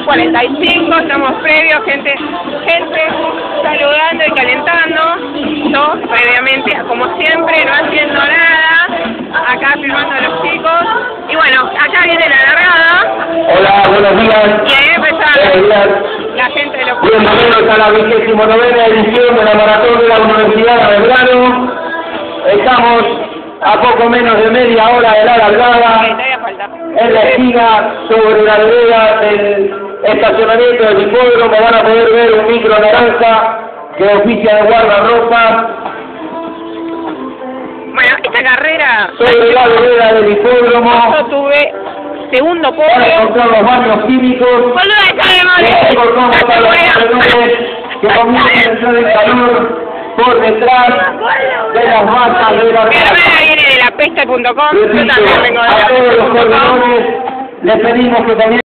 21:45, estamos previos, gente saludando y calentando, yo previamente, como siempre, no haciendo nada, acá filmando a los chicos, y bueno, acá viene la largada. Hola, buenos días. Y ahí empezaron la gente de los chicos. Bienvenidos a la 29ª edición de la Maratón de la Universidad de Belgrano. Estamos a poco menos de media hora de la largada, en la esquina sobre la vereda del estacionamiento del hipódromo. Van a poder ver un micro naranja que oficia de guardarropa. Bueno, esta carrera Sobre la vereda del hipódromo yo tuve segundo van a podio. encontrar los baños químicos. ¡Boluda, Y encontramos a los corredores que comienzan a entrar el calor por detrás de las masas de la Mi hermana viene de lapeste.com, yo también vengo de a todos los lapeste.com. corredores les pedimos que también